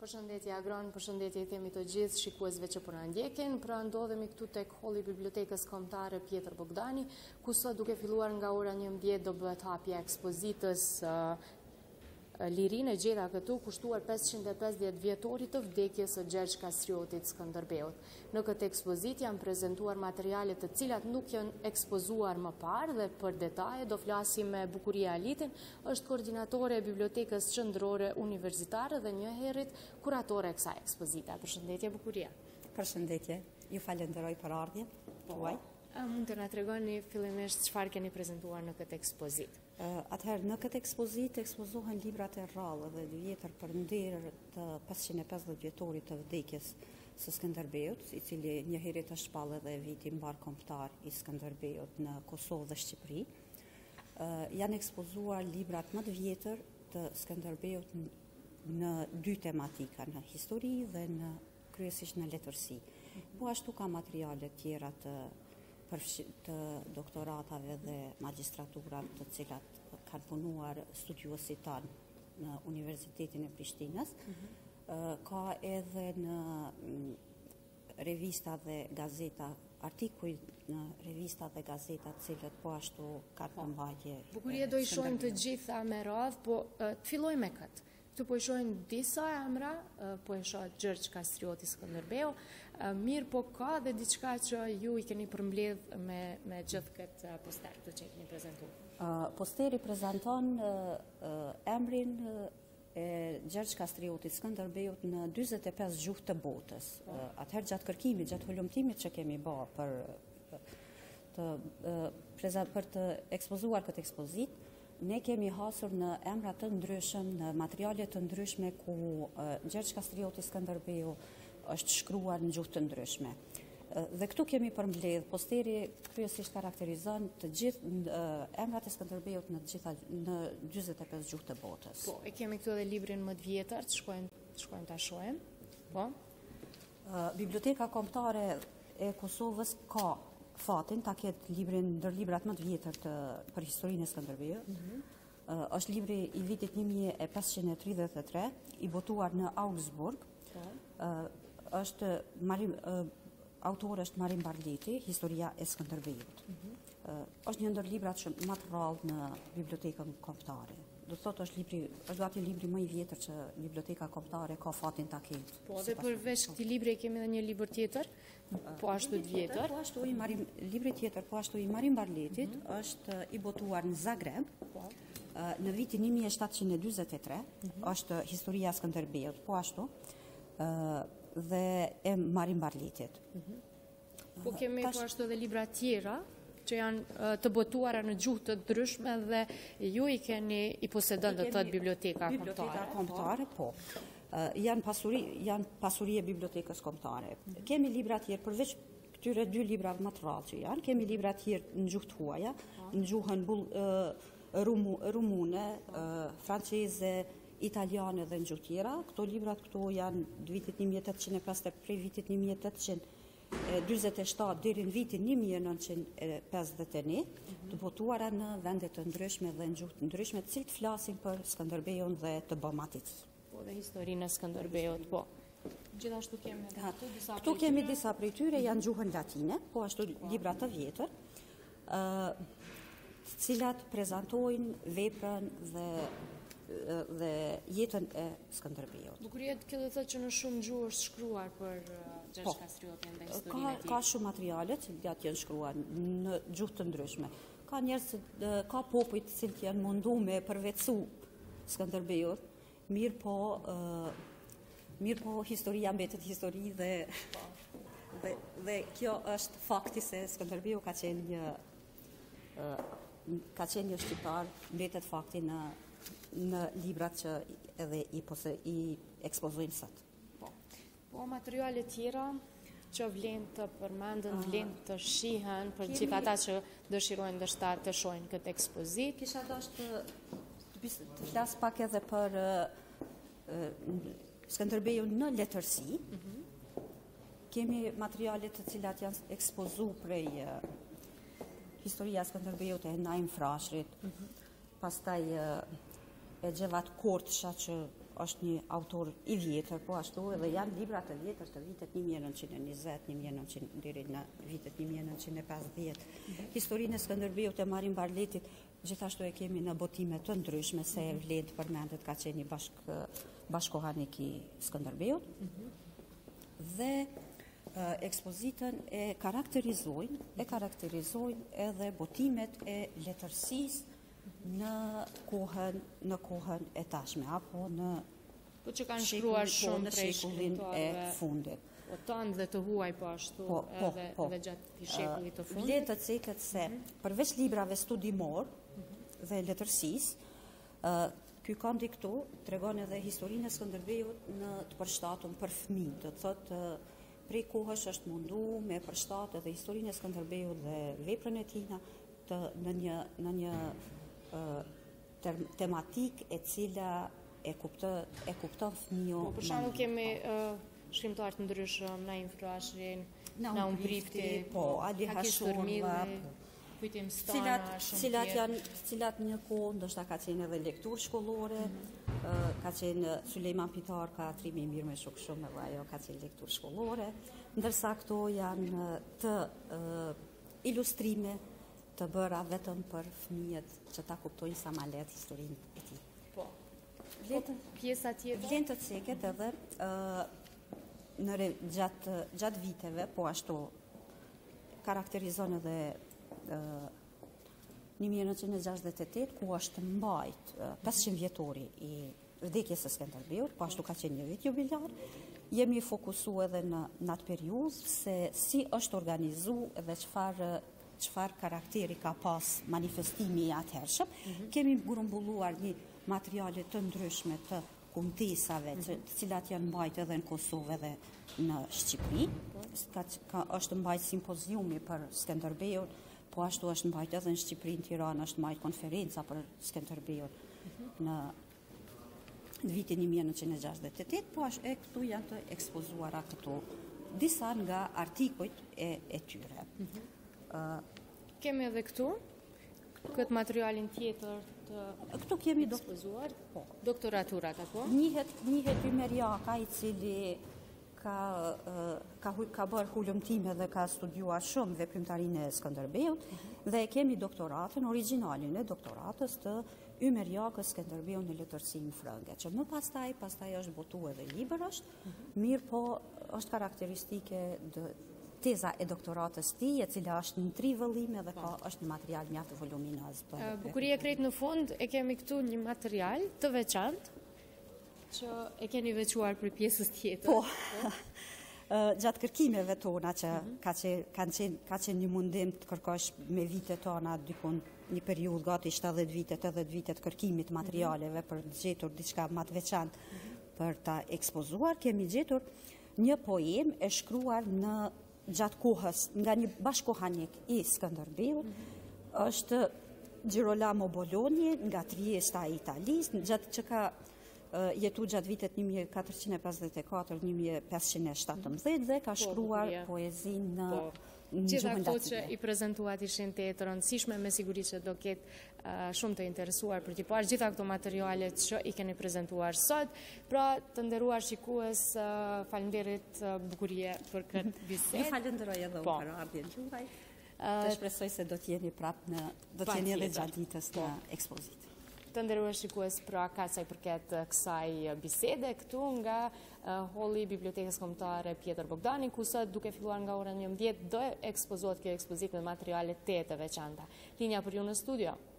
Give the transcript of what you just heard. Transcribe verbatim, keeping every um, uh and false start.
Përshëndetje Agron, përshëndetje i themi të gjithë shikuesve që po na ndjekin. Pra ndodhemi këtu tek holli i bibliotekës kombëtare Pjetër Bogdani, ku sot duke filluar nga ora njëmbëdhjetë do bëhet hapja ekspozitës uh, Lirinë e gjeta këtu, kushtuar pesëqind e pesëdhjetë vjetorit të vdekjes së Gjergj Kastriotit Skënderbeut. Në këtë ekspozitë janë prezantuar materiale të cilat nuk janë ekspozuar më parë dhe për detaje do flasim me Bukurije Halitin, është koordinatore e bibliotekës qendrore universitare dhe një herët kuratore e kësaj ekspozite. Përshëndetje Bukurije. Përshëndetje. Ju falenderoj për ardhjen tuaj. A mund të na tregoni fillimisht çfarë keni prezantuar në këtë ekspozitë? Uh, Atëherë në këtë ekspozitë ekspozohen librat e rrallë dhe vjetër për nder të pesëqind e pesëdhjetë vjetorit të vdekjes së Skënderbeut, i cili një herë është shpallë edhe viti mbar kombëtar i Skënderbeut në Kosovë dhe Shqipëri. Uh, janë ekspozuar librat më të vjetër të Skënderbeut në dy tematika, në histori dhe në kryesisht në letërsi. Po ashtu ka materiale tjera të të doktoratave dhe magistraturat të cilat kanë punuar studiuesit tanë në Universitetin e Prishtinës. Mm-hmm. Ka edhe në revista dhe gazeta, artikuj në revista dhe gazeta cilët po ashtu kanë përmbajtje. Bukurije do i shohim të gjitha me radhë, po të filloj me këtë. Këtu po i shohim disa emra, po i shoh Gjergj Kastrioti Skënderbeu, mirë po ka dhe diçka që ju i keni përmbledh me, me gjithë këtë poster të që i keni prezentuar. Uh, posteri prezenton uh, uh, emrin uh, e Gjergj Kastriotit Skënderbeut në dyzet e pesë gjuhë të botës. Uh, atëherë gjatë kërkimit, gjatë hulumtimit që kemi bërë për, të, uh, për të ekspozuar këtë ekspozit, ne kemi hasur në emra të ndryshëm, në materiale të ndryshme ku uh, Gjergj Kastrioti Skënderbeu është shkruar në gjuhë të ndryshme. Uh, dhe këtu kemi përmbledh, posteri kryesisht karakterizon të gjithë uh, emrat e Skënderbeut në gjitha në dyzet e pesë gjuhë të botës. Po, e kemi këtu edhe librin më të vjetër, të shkojmë, të shkojmë ta shohim. Po. Uh, Biblioteka Kombëtare e Kosovës ka fatin ta ketë librin ndër librat më të vjetër të për historinë e Skënderbeut. Mm-hmm. uh, është libri i vitit një mijë e pesëqind e tridhjetë e tre, i botuar në Augsburg. Okay. Uh, është Marim, uh, autor është Marim Barleti, Historia e Skënderbeut. Mm-hmm. uh, është një ndër librat që më të rrallë në Bibliotekën Kombëtare. Do thotë është libri, është gati libri më i vjetër që Biblioteka Kombëtare ka fatin ta ketë. Po, dhe përveç këtij libri kemi edhe një libër tjetër, po ashtu të vjetër. Po ashtu i Marim, libri tjetër, po ashtu i Marim Barletit, mm-hmm. është i botuar në Zagreb, po. Në vitin një mijë e shtatëqind e dyzet e tre, mm-hmm. është Historia e Skënderbeut, po ashtu, dhe e Marim Barletit. Mm-hmm. Po kemi Tash... po ashtu edhe libra tjera, që janë të botuara në gjuhë të ndryshme dhe ju i keni i posedon të tëtë biblioteka kombëtare. Biblioteka kombëtare, po. Uh, janë, pasuri, janë pasuri e bibliotekës kombëtare. Mm-hmm. Kemi libra tjerë, përveç këtyre dy libra më të rrallë që janë, kemi libra tjerë në gjuhë të huaja, mm-hmm. në gjuhën bul, uh, rumu, rumune, uh, franceze, italiane dhe në gjuhë tjera. Këto librat këto janë vitit një mijë e tetëqind e pesëdhjetë, prej vitit një mijë e tetëqind e dyzet e shtatë deri në vitin një mijë e nëntëqind e pesëdhjetë e një, mm-hmm. të botuara në vende të ndryshme dhe në gjuhë të ndryshme, të cilët flasin për Skënderbeun dhe të bëmatit. Po dhe historinë e Skënderbeut, po. Gjithashtu kemi edhe këtu disa Këtu kemi disa prej tyre janë gjuhën latine, po ashtu libra të vjetër, uh, të cilat prezantojnë veprën dhe dhe jetën e Skënderbeut. Bukurije, kjo do thotë që në shumë gjuhë është shkruar për Gjergj po, Kastriotin dhe historinë e tij. Ka shumë materiale që janë shkruar në gjuhë të ndryshme. Ka njerëz, ka popull të cilët janë munduar me përvetësu Skënderbeut, mirë po uh, mirë po historia mbetet histori dhe dhe, dhe kjo është fakti se Skënderbeu ka qenë një uh, ka qenë një shqiptar, mbetet fakti në në librat që edhe i, pose, i ekspozojmë sot. Po, po materiale tjera që vlen të përmendën, vlen të shihen për kemi... gjithë ata që dëshirojnë ndoshta të shohin këtë ekspozitë. Kisha dashur të, të, të flas pak edhe për uh, Skënderbeun në letërsi. Mm-hmm. Kemi materiale të cilat janë ekspozuar prej uh, Historia e Skënderbeut e Naim Frashrit. Mm-hmm. Pastaj uh, e Gjevat Kortsha që është një autor i vjetër, po ashtu edhe janë libra të vjetër të vitet një mijë e nëntëqind e njëzet, një mijë e nëntëqind deri në vitet një mijë e nëntëqind e pesëdhjetë. Historinë e Skënderbeut e Marin Barletit gjithashtu e kemi në botime të ndryshme, se e vlen të përmendet ka qenë një bashk, bashkohanik i Skënderbeut. Dhe e, ekspozitën e karakterizojnë, e karakterizojnë edhe botimet e letërsisë në kohën në kohën e tashme apo në po që kanë shkruar shumë prej shekullin e fundit. Po tanë dhe të huaj po ashtu po, po, edhe, po. edhe gjatë këtij shekulli të fundit. Le të ceket se mm -hmm. përveç librave studimor mm -hmm. dhe letërsisë, uh, ky kandi këtu tregon edhe historinë e Skënderbeut në të përshtatun për fëmijë, do të thotë uh, prej kohësh është mundu me përshtat edhe historinë e Skënderbeut dhe veprën e tij të në një në një tematik e cila e kupton e kupton fëmijën. Po për shembull kemi uh, shkrimtar të ndryshëm, na Infrashrin, na Umbrifti, po Ali Hashurva, Kujtim Stana, cilat shumë cilat tjerë. janë cilat një kohë ndoshta ka qenë edhe lekturë shkollore, mm -hmm. uh, ka qenë Sulejman Pitar ka trimi i mirë me shok shumë edhe ajo ka qenë lekturë shkollore, ndërsa këto janë të uh, ilustrime të bëra vetëm për fëmijët që ta kuptojnë sa ma lehtë historinë e tij. Po. Vlen pjesa tjetër? Vlen të ceket edhe uh, në re, gjatë gjatë viteve, po ashtu karakterizon edhe uh, një mijë e nëntëqind e gjashtëdhjetë e tetë ku është mbajt uh, pesëqind vjetori i vdekjes së Skënderbeut, po ashtu ka qenë një vit jubilar. Jemi fokusuar edhe në në atë periudhë se si është organizuar dhe çfarë çfarë karakteri ka pas manifestimi i atëhershëm. Mm -hmm. Kemi grumbulluar një materiale të ndryshme të kumtesave, mm -hmm. të cilat janë mbajtur edhe në Kosovë dhe në Shqipëri. Mm -hmm. ka, ka, është mbajtur simpoziumi për Skënderbeut, po ashtu është mbajtur edhe në Shqipëri, në Tiranë është mbajtur konferenca për Skënderbeut mm -hmm. në në vitin një mijë e nëntëqind e gjashtëdhjetë e tetë, po ashtu e këtu janë të ekspozuara këtu disa nga artikujt e, e tyre. Mm -hmm. Uh, kemi edhe këtu këtë materialin tjetër të këtu kemi ekspozuar, po. Doktoraturat apo? Njihet njihet Ymerjaka i cili ka uh, ka ka bërë hulumtime dhe ka studiuar shumë veprimtarinë e Skënderbeut mm -hmm. dhe kemi doktoratën origjinalin e doktoratës të Ymerjakës Skënderbeut në letërsinë frënge, që më pastaj pastaj është botuar edhe libër është, mm -hmm. mirë po është karakteristike dë teza e doktoratës tij, e cila është në tri vëllime dhe ka është një material mjaft voluminaz. Bukurije krejt në fund e kemi këtu një material të veçantë që e keni veçuar për pjesës tjetër. Po. Gjatë kërkimeve tona që mm -hmm. ka qenë ka qenë ka qenë një mundim të kërkosh me vitet tona dikun një periudhë gati shtatëdhjetë vite, tetëdhjetë vite të kërkimit materialeve mm -hmm. për të gjetur diçka më të veçantë mm -hmm. për ta ekspozuar, kemi gjetur një poem e shkruar në gjatë kohës nga një bashkohanik i Skënderbeut, mm -hmm. është Girolamo Bologni nga Triesta e Italisë, gjatë që ka uh, jetu gjatë vitet një mijë e katërqind e pesëdhjetë e katër deri në një mijë e pesëqind e shtatëmbëdhjetë dhe ka shkruar po, poezinë në po. Gjitha këto që i prezentuat ishin të e të rëndësishme, me siguri që do ketë uh, shumë të interesuar për t'i parë gjitha këto materialet që i keni prezentuar sot. Pra, të nderuar shikues, uh, falenderit uh, Bukurije për këtë bisedë. Ju falenderoj edhe unë për ardhjen tuaj. Të shpresoj se do t'jeni prapë në do t'jeni edhe gjatë ditës në ekspozitë. Të nderuar shikues, pra ka sa i përket kësaj bisede këtu nga uh, Holli Bibliotekës Kombëtare Pjetër Bogdani, ku sot duke filluar nga ora njëmbëdhjetë do ekspozohet kjo ekspozitë me materiale të të veçanta. Linja për ju në studio.